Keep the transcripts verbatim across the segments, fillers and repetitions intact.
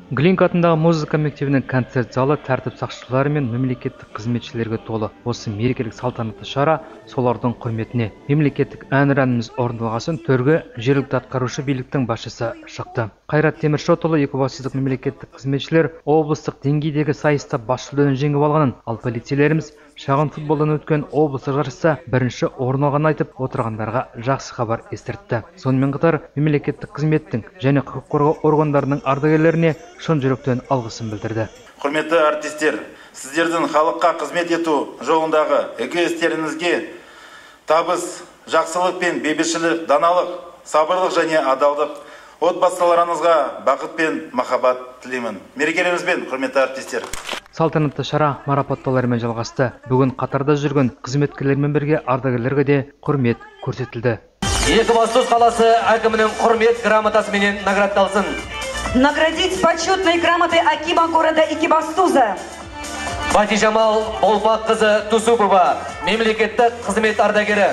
Глинка атындағы музыка мектебінің концерт залы тәртіп сақшылары мен мемлекеттік қызметшілерге толы. Осы мерекелік салтанатты шара солардың құрметіне. Мемлекеттік әнұранымыз орындалғасын төрге жергілікті атқарушы биліктің басшысы шықты. Қайрат Теміршотұлы екібастұздық мемлекеттік қызметшілер облыстық деңгейдегі сайыста бас жүлдені жеңіп алғанын, ал полицейлеріміз шағын футболдан өткен облыстық жарыста бірінші орын алғанын айтып отырғандарға жақсы хабар естіртті. Сонымен қатар мемлекеттік қызметтің және құқық қорғау органдарының ардагерлеріне шын жүректен алғысын білдірді. Құрметті артистер, сіздердің халыққа қызмет ету жолындағы игі істеріңізге табыс, жақсылық пен бейбітшілік, даналық, сабырлық және адалдық, отбасыларыңызға бақыт пен махаббат тілеймін. Мерекелеріңізбен, құрметті артистер. Салтанатты шара марапаттаулармен жалғасты. Бүгін қатарда жүрген қызметкерлермен бірге ардагерлерге де құрмет көрсетілді. Екібастұз қаласы әкімінің құрмет грамотасымен наградталсын. Наградить почетной грамотой Акима города Екібастуза Батижамал Болпаққызы Тусупова, мемлекеттік қызмет ардагері.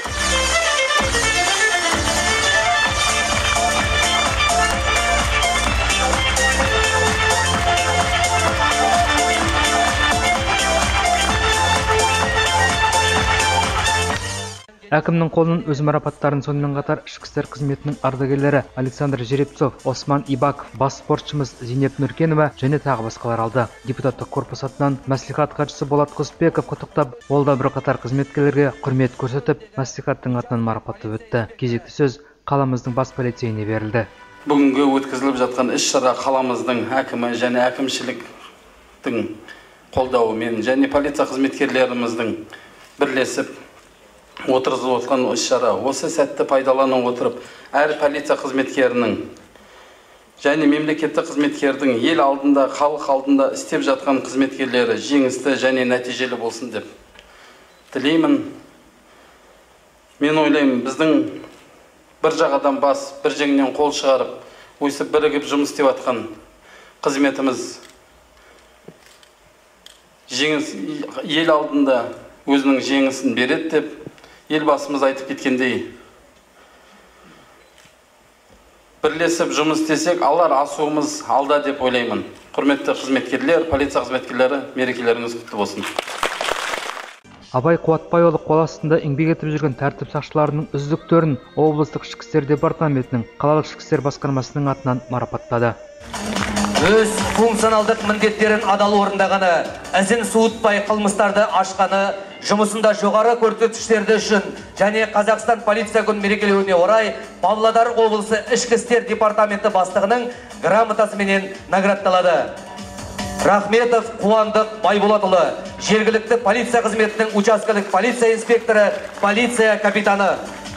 Әкімнің қолынан өз марапаттарын сонымен қатар ішкі істер қызметінің ардагерлері Александр Жеребцов, Осман Ибаков, бас спортшымыз Зейнеп Нұркенова және тағы басқалар алды. Депутаттық корпус атынан мәслихат хатшысы Болат Құсбеков құттықтап, ол да бірқатар қызметкерлерге құрмет көрсетіп, мәслихаттың атынан марапаттап өтті. Кезекті сөз қаламыздың бас полицейіне берілді. Бүгінгі өткізіліп жатқан іс-шара қаламыздың әкімі және әкімшіліктің қолдауымен және полиция қызметкерлеріміздің бірлесіп отырғызып отқан іс-шара. Осы сәтті пайдалана отырып, әр полиция қызметкерінің және мемлекеттік қызметкердің ел алдында, халық алдында істеп жатқан қызметкерлері жеңісті және нәтижелі болсын деп тілеймін. Мен ойлаймын, біздің бір жағадан бас, бір жеңнен қол шығарып, өйсіп бірігіп жұмыс істеп жатқан қызметіміз жеңіс ел алдында өзінің жеңісін береді деп елбасымыз айтып кеткендей, бірлесіп жұмыс істесек, алар асуымыз алда деп ойлаймын. Құрметті қызметкерлер, полиция қызметкерлері, мерекелеріңіз құтты болсын. Абай Қуатбайұлы қол астында еңбек етіп жүрген тәртіп сақшыларының үздіктерін облыстық ішкі істер департаментінің қалалық ішкі істер басқармасының атынан марапаттады. Өз функционалдық міндеттерін адал орындағаны, ізін суытпай қылмыстарды ашқаны, жұмысында жоғары көрсеткіштерді үшін және Қазақстан полиция күн мерекелеуіне орай Павлодар облысы ішкі істер департаменті бастығының грамотасымен наградталады. Рахметов Қуандық Байболатұлы, жергілікті полиция қызметінің учаскелік полиция инспекторы, полиция капитаны.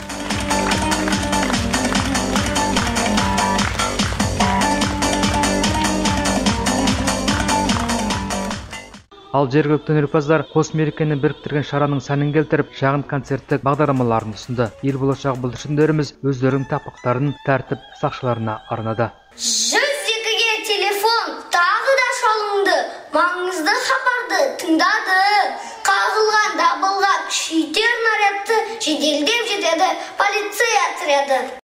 Ал жергілікті өнерпаздар қос мерекені біріктірген шараның сәнін келтіріп, шағын концерттік бағдарламаларын ұсынды. Ел болашақ бүлдіршіндеріміз өздерінің тақпақтарын тәртіп сақшыларына арнады. жүз екіге телефон тағы да шалынды, маңызды хабарды тыңдады. Қағылған дабылға күшейтер нарядты жеделдеп жетеді полиция отряды.